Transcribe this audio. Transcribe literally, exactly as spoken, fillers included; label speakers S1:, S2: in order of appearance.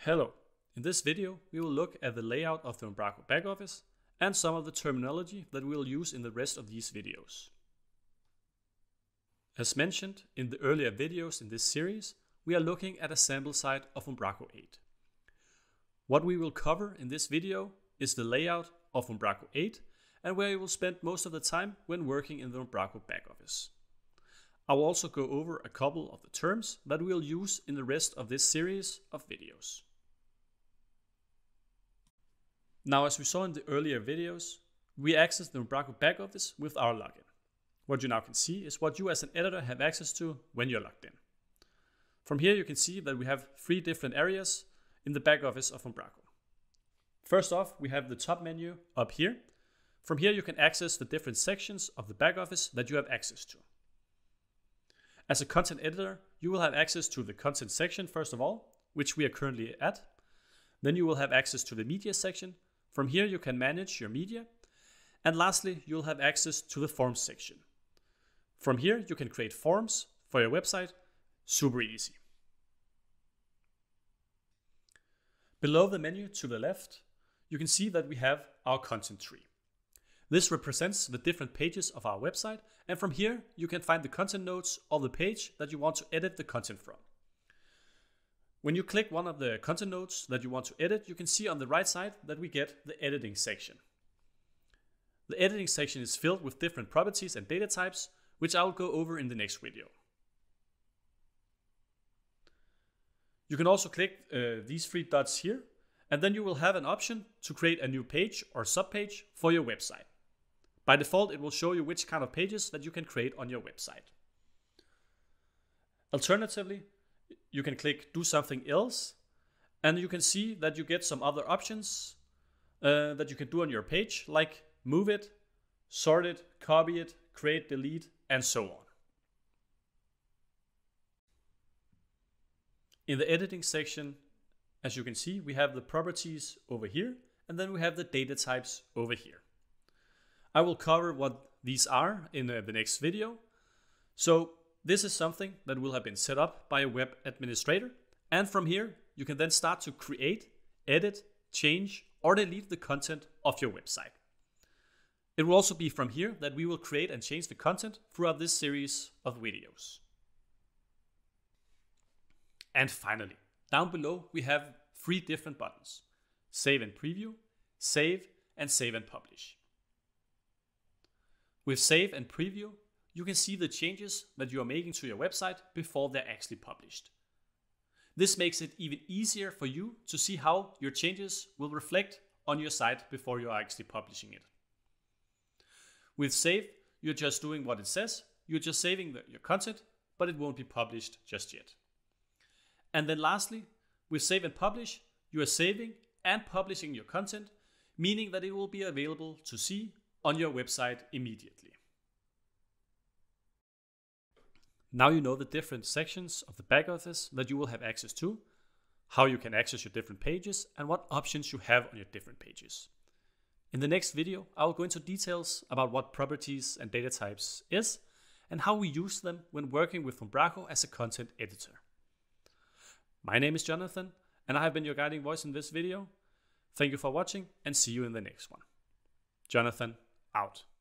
S1: Hello. In this video, we will look at the layout of the Umbraco Backoffice and some of the terminology that we will use in the rest of these videos. As mentioned in the earlier videos in this series, we are looking at a sample site of Umbraco eight. What we will cover in this video is the layout of Umbraco eight and where you will spend most of the time when working in the Umbraco Backoffice. I will also go over a couple of the terms that we will use in the rest of this series of videos. Now, as we saw in the earlier videos, we access the Umbraco Backoffice with our login. What you now can see is what you as an editor have access to when you're logged in. From here you can see that we have three different areas in the backoffice of Umbraco. First off, we have the top menu up here. From here you can access the different sections of the backoffice that you have access to. As a content editor, you will have access to the content section first of all, which we are currently at. Then you will have access to the media section. From here you can manage your media. And lastly, you'll have access to the forms section. From here you can create forms for your website, super easy. Below the menu to the left, you can see that we have our content tree. This represents the different pages of our website, and from here you can find the content nodes of the page that you want to edit the content from. When you click one of the content nodes that you want to edit, you can see on the right side that we get the editing section. The editing section is filled with different properties and data types, which I'll go over in the next video. You can also click uh, these three dots here, and then you will have an option to create a new page or subpage for your website. By default, it will show you which kind of pages that you can create on your website. Alternatively, you can click do something else, and you can see that you get some other options uh, that you can do on your page, like move it, sort it, copy it, create, delete, and so on. In the editing section, as you can see, we have the properties over here, and then we have the data types over here. I will cover what these are in uh, the next video. So this is something that will have been set up by a web administrator, and from here you can then start to create, edit, change, or delete the content of your website. It will also be from here that we will create and change the content throughout this series of videos. And finally, down below we have three different buttons: Save and Preview, Save, and Save and Publish. With Save and Preview, you can see the changes that you are making to your website before they're actually published. This makes it even easier for you to see how your changes will reflect on your site before you are actually publishing it. With Save, you're just doing what it says. You're just saving the, your content, but it won't be published just yet. And then lastly, with Save and Publish, you are saving and publishing your content, meaning that it will be available to see on your website immediately. Now you know the different sections of the backoffice that you will have access to, how you can access your different pages, and what options you have on your different pages. In the next video, I will go into details about what properties and data types is and how we use them when working with Umbraco as a content editor. My name is Jonathan, and I have been your guiding voice in this video. Thank you for watching, and see you in the next one. Jonathan, out.